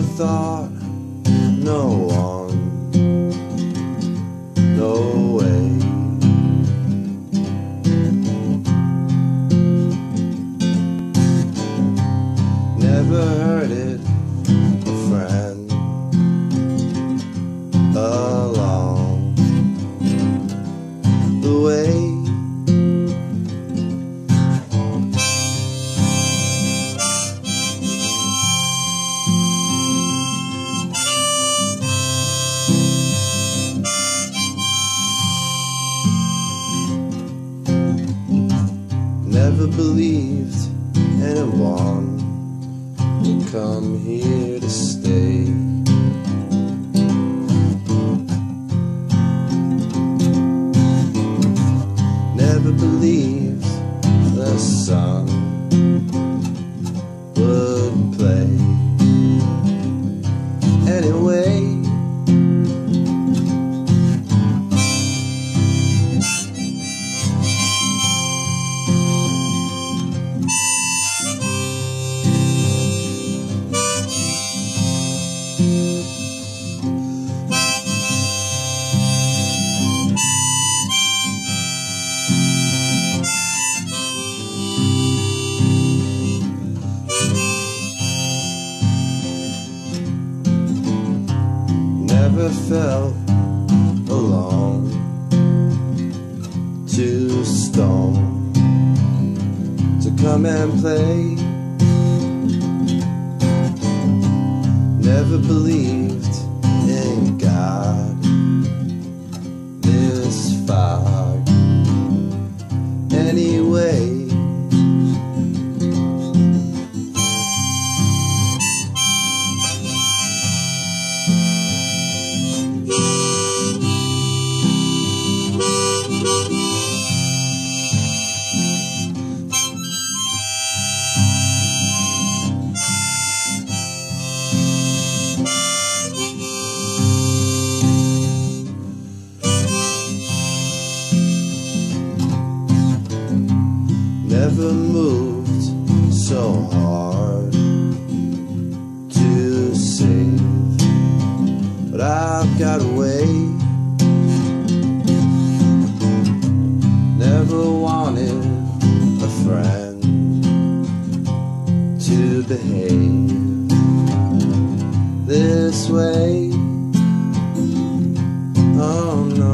thought, no one, no way. Never heard it, a friend along the way. Never believed anyone would come here to stay. Never believed the sun would play anyway. Never felt alone, too stoned to come and play. Never believed in God this far anyway. Never moved so hard to save, but I've got away. Never wanted a friend to behave this way. Oh no.